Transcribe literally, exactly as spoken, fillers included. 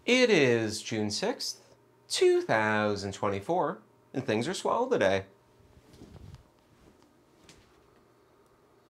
It is June sixth, two thousand twenty-four, and things are swell today.